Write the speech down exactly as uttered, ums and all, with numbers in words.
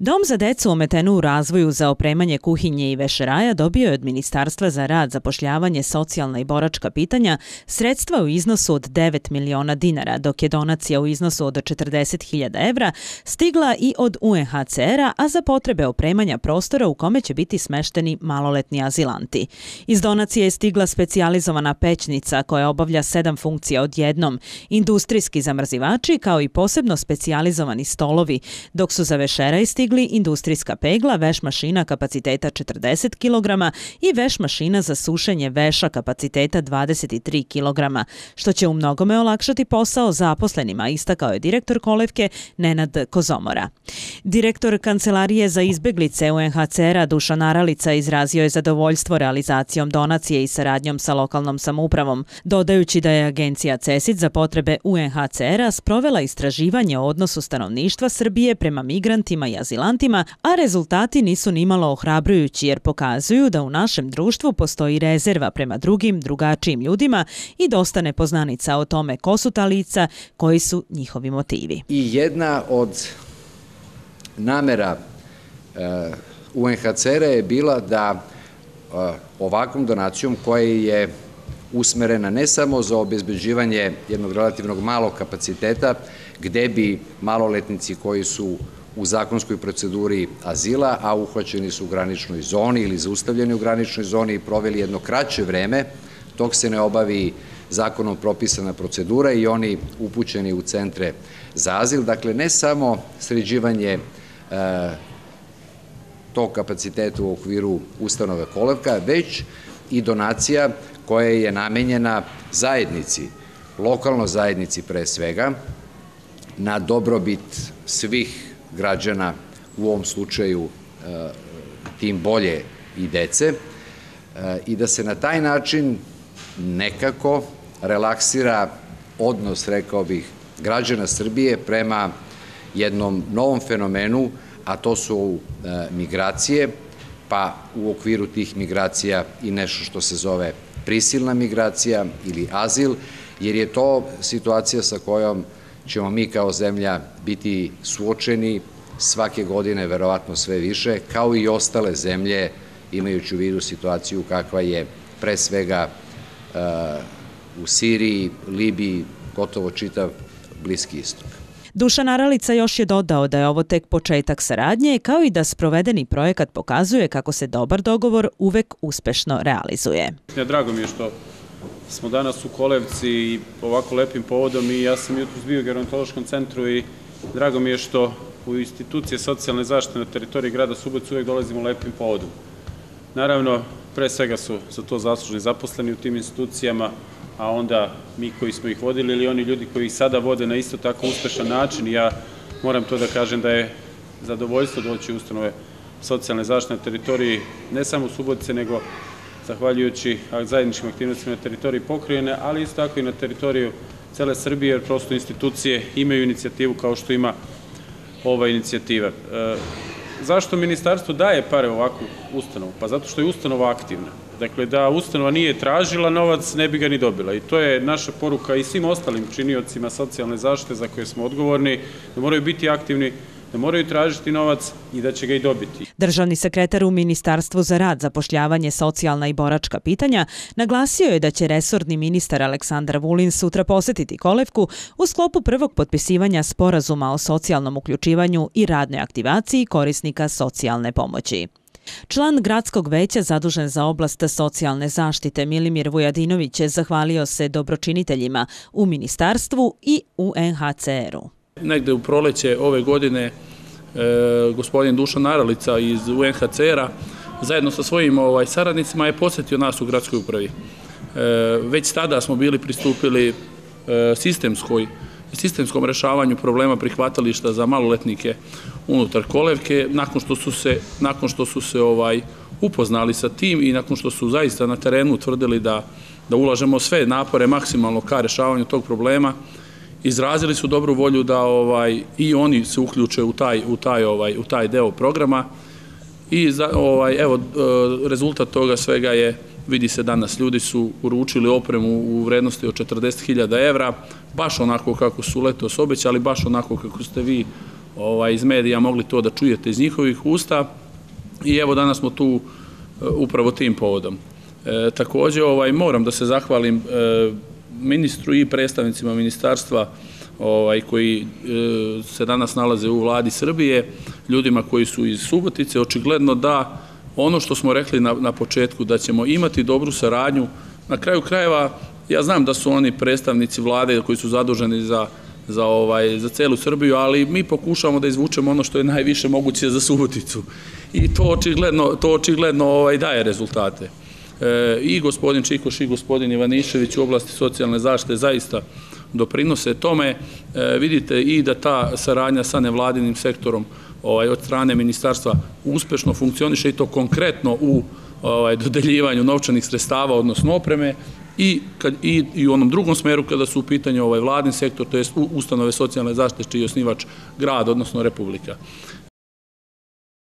Dom za decu ometenu u razvoju za opremanje kuhinje i vešeraja dobio je od Ministarstva za rad, zapošljavanje, socijalna i boračka pitanja sredstva u iznosu od devet miliona dinara, dok je donacija u iznosu od četrdeset hiljada evra stigla i od U N H C R-a, a za potrebe opremanja prostora u kome će biti smešteni maloletni azilanti. Iz donacije je stigla specijalizovana pećnica koja obavlja sedam funkcija odjednom, industrijski zamrzivači kao i posebno specijalizovani stolovi, dok su za vešeraj stigli industrijska pegla, veš mašina kapaciteta četrdeset kilograma i veš mašina za sušenje veša kapaciteta dvadeset tri kilograma, što će u mnogome olakšati posao zaposlenima, istakao je direktor kolevke Nenad Kozomora. Direktor Kancelarije za izbeglice U N H C R-a Dušan Aralica izrazio je zadovoljstvo realizacijom donacije i saradnjom sa lokalnom samoupravom, dodajući da je agencija CESID za potrebe U N H C R-a sprovela istraživanje o odnosu stanovništva Srbije prema migrantima i azilantima, a rezultati nisu nimalo ohrabrujući jer pokazuju da u našem društvu postoji rezerva prema drugim, drugačijim ljudima i dosta nepoznanica o tome ko su ta lica, koji su njihovi motivi. I jedna od namera U N H C R-a je bila da ovakvom donacijom koja je usmerena ne samo za obezbeđivanje jednog relativnog malog kapaciteta gde bi maloletnici koji su u zakonskoj proceduri azila, a uhvaćeni su u graničnoj zoni ili zaustavljeni u graničnoj zoni i proveli jedno kraće vreme, dok se ne obavi zakonom propisana procedura i oni upućeni u centre za azil. Dakle, ne samo sređivanje tog kapaciteta u okviru ustanove kolevka, već i donacija koja je namenjena zajednici, lokalnoj zajednici pre svega, na dobrobit svih građana, u ovom slučaju tim bolje i dece, i da se na taj način nekako relaksira odnos, rekao bih, građana Srbije prema jednom novom fenomenu, a to su migracije, pa u okviru tih migracija i nešto što se zove prisilna migracija ili azil, jer je to situacija sa kojom ćemo mi kao zemlja biti suočeni svake godine, verovatno sve više, kao i ostale zemlje, imajući u vidu situaciju kakva je pre svega u Siriji, Libiji, gotovo čitav Bliski istok. Dušan Aralica još je dodao da je ovo tek početak saradnje, kao i da sprovedeni projekat pokazuje kako se dobar dogovor uvek uspešno realizuje. Drago mi je što smo danas u Kolevci i ovako lepim povodom i ja sam jutros bio u gerontološkom centru i drago mi je što u institucije socijalne zaštite na teritoriji grada Subotice uvek dolazimo lepim povodom. Naravno, pre svega su za to zaslužni zaposleni u tim institucijama, a onda mi koji smo ih vodili ili oni ljudi koji ih sada vode na isto tako uspešan način. Ja moram to da kažem da je zadovoljstvo doći u ustanove socijalne zaštite na teritoriji ne samo Subotice, nego zahvaljujući zajedničkim aktivnostima na teritoriji pokrajine, ali isto tako i na teritoriju cele Srbije, jer prosto institucije imaju inicijativu kao što ima ova inicijativa. Zašto ministarstvo daje pare u ovakvu ustanovu? Pa zato što je ustanova aktivna. Dakle, da ustanova nije tražila novac, ne bi ga ni dobila. I to je naša poruka i svim ostalim činiocima socijalne zaštite za koje smo odgovorni, da moraju biti aktivni, da moraju tražiti novac i da će ga i dobiti. Državni sekretar u Ministarstvu za rad, zapošljavanje, socijalna i boračka pitanja naglasio je da će resorni ministar Aleksandar Vulin sutra posetiti Kolevku u sklopu prvog potpisivanja sporazuma o socijalnom uključivanju i radnoj aktivaciji korisnika socijalne pomoći. Član gradskog veća zadužen za oblast socijalne zaštite Milimir Vujadinović je zahvalio se dobročiniteljima u ministarstvu i U N H C R-u. Negde u proleće ove godine gospodin Dušan Aralica iz U N H C R-a zajedno sa svojim saradnicima je posjetio nas u gradskoj upravi. Već tada smo bili pristupili sistemskom rešavanju problema prihvatališta za maloletnike unutar Kolevke, nakon što su se, nakon što su se upoznali sa tim i nakon što su zaista na terenu utvrdili da, da ulažemo sve napore maksimalno ka rešavanju tog problema, izrazili su dobru volju da ovaj, i oni se uključe u taj, u taj, ovaj, u taj deo programa i za, ovaj, evo, rezultat toga svega je, vidi se danas, ljudi su uručili opremu u vrednosti od četrdeset hiljada evra, baš onako kako su letos obećali, baš onako kako ste vi ovaj, iz medija mogli to da čujete iz njihovih usta i evo danas smo tu upravo tim povodom. E, također ovaj, moram da se zahvalim e, ministru i predstavnicima ministarstva ovaj, koji e, se danas nalaze u vladi Srbije, ljudima koji su iz Subotice, očigledno da ono što smo rekli na, na početku, da ćemo imati dobru saradnju, na kraju krajeva, ja znam da su oni predstavnici vlade koji su zaduženi za, za, ovaj, za celu Srbiju, ali mi pokušavamo da izvučemo ono što je najviše moguće za Suboticu i to očigledno, to očigledno ovaj, daje rezultate. E, I gospodin Čikoš i gospodin Ivanišević u oblasti socijalne zaštite zaista doprinose tome. E, vidite i da ta saradnja sa nevladinim sektorom ovaj, od strane ministarstva uspešno funkcioniše i to konkretno u ovaj, dodeljivanju novčanih sredstava, odnosno opreme, i, kad, i, i u onom drugom smeru kada su u pitanju ovaj, vladin sektor, to je ustanove socijalne zaštite čiji je osnivač grad, odnosno Republika.